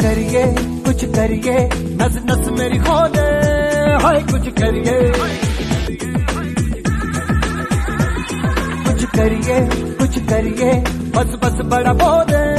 कुछ करिए, नस नस मेरी खोले, हाय कुछ करिए, कुछ करिए, बस बस बड़ा बोले।